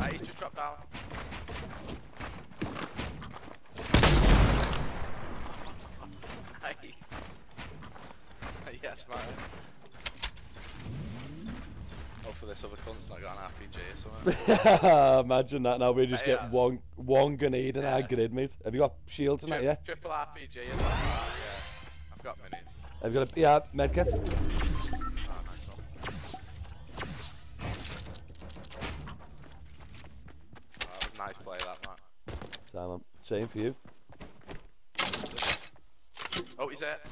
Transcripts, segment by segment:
He's just dropped down. Nice. Yes, man. Hopefully this other cunt's not got an RPG or something. Imagine that now, we just get one grenade in our grid, mate. Have you got shields in that, yeah? Triple RPG is like that, yeah. I've got minis. Have you got a, yeah, medkit? Oh, nice one. Oh, that was a nice play, that, Matt. Simon, same for you. Oh, he's there.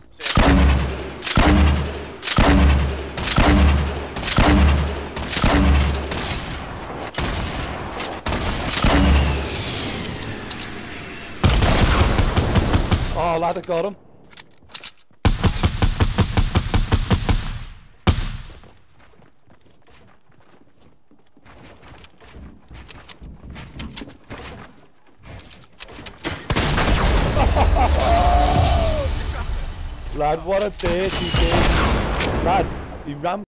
Oh, lad, I got him. Lad, what a day he did. Lad, he ran